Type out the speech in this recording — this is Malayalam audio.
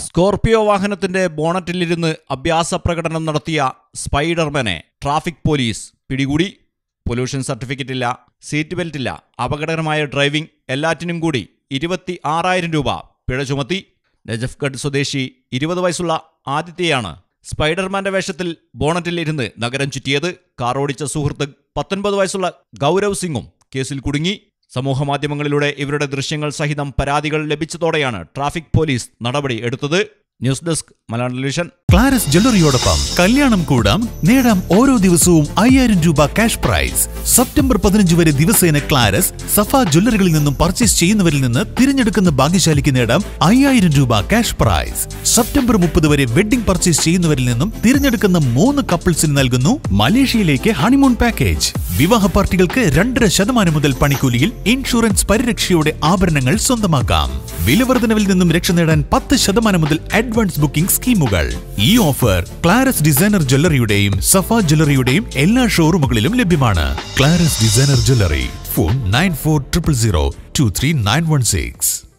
സ്കോർപിയോ വാഹനത്തിന്റെ ബോണറ്റിലിരുന്ന് അഭ്യാസ പ്രകടനം നടത്തിയ സ്പൈഡർമാനെ ട്രാഫിക് പോലീസ് പിടികൂടി. പൊല്യൂഷൻ സർട്ടിഫിക്കറ്റ് ഇല്ല, സീറ്റ് ബെൽറ്റ് ഇല്ല, അപകടകരമായ ഡ്രൈവിംഗ്, എല്ലാറ്റിനും കൂടി 26,000 രൂപ പിഴ ചുമത്തി. നജഫ്ഗഡ് സ്വദേശി 20 വയസ്സുള്ള ആദിത്യയാണ് സ്പൈഡർമാന്റെ വേഷത്തിൽ ബോണറ്റിൽ ഇരുന്ന് നഗരം ചുറ്റിയത്. കാർ ഓടിച്ച സുഹൃത്ത് 19 വയസ്സുള്ള ഗൗരവ് സിംഗും കേസിൽ കുടുങ്ങി. സമൂഹമാധ്യമങ്ങളിലൂടെ ഇവരുടെ ദൃശ്യങ്ങൾ സഹിതം പരാതികൾ ലഭിച്ചതോടെയാണ് ട്രാഫിക് പോലീസ് നടപടി എടുത്തത്. News desk Malayalam television. Claras ജ്വല്ലറിയോടൊപ്പം കല്യാണം കൂടാം, നേടാം ഓരോ ദിവസവും 5000 രൂപ ക്യാഷ് പ്രൈസ്. സെപ്റ്റംബർ 15 വരെ ദിവസേന ക്ലാരസ്, സഫ ജ്വല്ലറികളിൽ നിന്നും പർച്ചേസ് ചെയ്യുന്നവരിൽ നിന്ന് തിരഞ്ഞെടുക്കുന്ന ഭാഗ്യശാലിക്ക് നേടാം 5000 രൂപ ക്യാഷ് പ്രൈസ്. സെപ്റ്റംബർ 30 വരെ വെഡിംഗ് പർച്ചേസ് ചെയ്യുന്നവരിൽ നിന്നും തിരഞ്ഞെടുക്കുന്ന 3 കപ്പിൾസിന് നൽകുന്നു മലേഷ്യയിലേക്ക് ഹണിമൂൺ പാക്കേജ്. വിവാഹ പാർട്ടികൾക്ക് 2.5% മുതൽ പണിക്കൂലിയിൽ ഇൻഷുറൻസ് പരിരക്ഷയോടെ ആഭരണങ്ങൾ സ്വന്തമാക്കാം. വിലവർദ്ധനവിൽ നിന്നും രക്ഷ നേടാൻ 10% മുതൽ അഡ്വാൻസ് ബുക്കിംഗ് സ്കീമുകൾ. ഈ ഓഫർ ക്ലാരസ് ഡിസൈനർ ജ്വല്ലറിയുടെയും സഫ ജ്വല്ലറിയുടെയും എല്ലാ ഷോറൂമുകളിലും ലഭ്യമാണ്. Claras designer jewellery. ഫോൺ 9400023916.